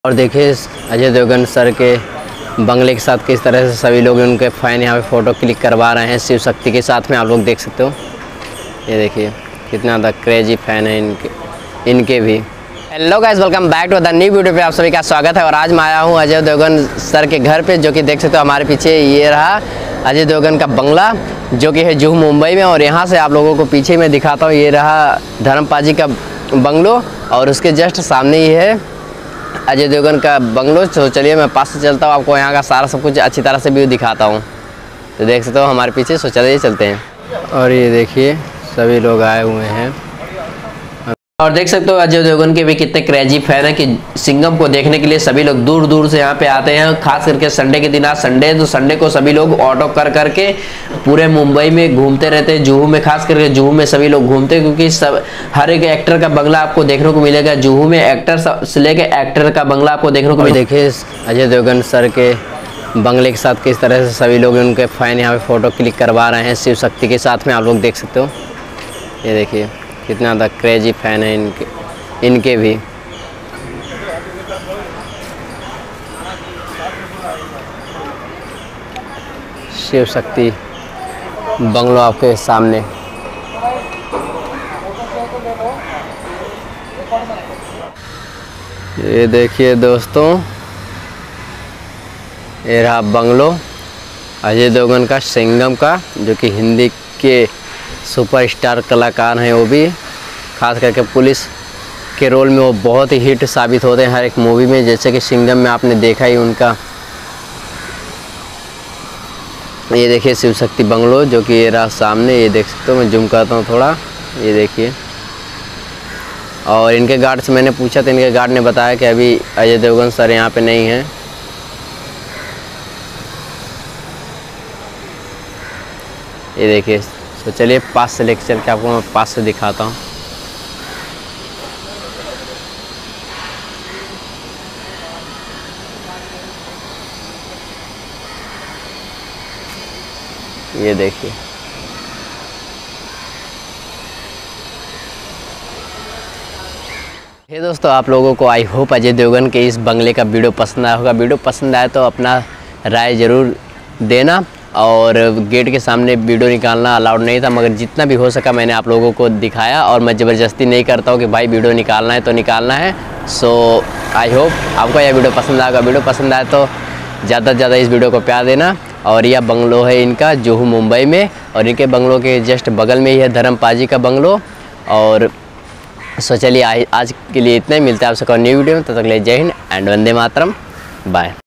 और देखिए अजय देवगन सर के बंगले के साथ किस तरह से सभी लोग उनके फ़ैन यहाँ पे फ़ोटो क्लिक करवा रहे हैं शिव शक्ति के साथ में। आप लोग देख सकते हो, ये देखिए कितना ज़्यादा क्रेजी फ़ैन है इनके भी। Hello guys, welcome back to the new video पे आप सभी का स्वागत है। और आज मैं आया हूँ अजय देवगन सर के घर पे, जो कि देख सकते हो हमारे पीछे ये रहा अजय देवगन का बंगला, जो कि है जुहू मुंबई में। और यहाँ से आप लोगों को पीछे मैं दिखाता हूँ, ये रहा धर्मपाजी का बंगलो और उसके जस्ट सामने ही है अजय देवगन का बंगलो। तो चलिए मैं पास से चलता हूँ, आपको यहाँ का सारा सब कुछ अच्छी तरह से व्यू दिखाता हूँ। तो देख सकते हो हमारे पीछे, सो चलिए चलते हैं। और ये देखिए सभी लोग आए हुए हैं और देख सकते हो अजय देवगन के भी कितने क्रेजी फैन है कि सिंघम को देखने के लिए सभी लोग दूर दूर से यहाँ पे आते हैं। खास करके संडे के दिन, आज संडे है तो संडे को सभी लोग ऑटो कर करके पूरे मुंबई में घूमते रहते हैं। जुहू में, खास करके जुहू में सभी लोग घूमते हैं, क्योंकि सब हर एक एक्टर का बंगला आपको देखने को मिलेगा जुहू में। एक्टर से लेके एक्टर का बंगला आपको देखने को मिलेगा। देखिए अजय देवगन सर के बंगले के साथ किस तरह से सभी लोग उनके फ़ैन यहाँ पे फ़ोटो क्लिक करवा रहे हैं शिव शक्ति के साथ में। आप लोग देख सकते हो, ये देखिए कितना ज़्यादा क्रेजी फ़ैन है इनके भी। शिव शक्ति बंगलो आपके सामने। ये देखिए दोस्तों, ये रहा बंगलो अजय देवगन का, सिंघम का, जो कि हिंदी के सुपरस्टार कलाकार हैं। वो भी खास करके पुलिस के रोल में वो बहुत ही हिट साबित होते हैं हर एक मूवी में, जैसे कि सिंघम में आपने देखा ही उनका। ये देखिए शिव शक्ति बंगलो, जो कि ये रहा सामने, ये देख सकते हो। मैं जूम करता हूँ थोड़ा, ये देखिए। और इनके गार्ड से मैंने पूछा तो इनके गार्ड ने बताया कि अभी अजय देवगन सर यहाँ पे नहीं हैं। ये देखिए, तो चलिए पास से लेकर चल के आपको मैं पास से दिखाता हूँ। ये देखिए, हे दोस्तों, आप लोगों को आई होप अजय देवगन के इस बंगले का वीडियो पसंद आया होगा। वीडियो पसंद आया तो अपना राय ज़रूर देना। और गेट के सामने वीडियो निकालना अलाउड नहीं था, मगर जितना भी हो सका मैंने आप लोगों को दिखाया। और मैं ज़बरदस्ती नहीं करता हूँ कि भाई वीडियो निकालना है तो निकालना है। सो आई होप आपको यह वीडियो पसंद आएगा। वीडियो पसंद आए तो ज़्यादा से ज़्यादा इस वीडियो को प्यार देना। और यह बंगलो है इनका जुहू मुंबई में, और इनके बंगलों के जस्ट बगल में ही है धर्मपाजी का बंगलो। और सो चलिए आज के लिए इतना ही, मिलता है आप सबको न्यू वीडियो में। तब तक के लिए जय हिंद एंड वंदे मातरम, बाय।